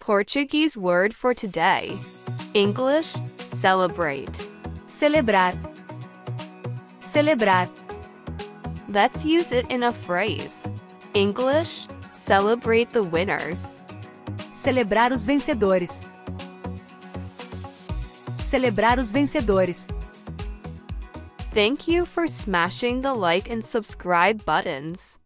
Portuguese word for today. English, celebrate. Celebrar. Celebrar. Let's use it in a phrase. English, celebrate the winners. Celebrar os vencedores. Celebrar os vencedores. Thank you for smashing the like and subscribe buttons.